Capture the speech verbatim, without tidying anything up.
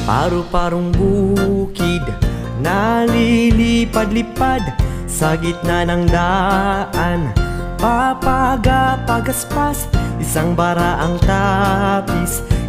Paru-parong bukid nalilipad-lipad sa gitna ng daan. Papaga-pagaspas, isang bara ang tapis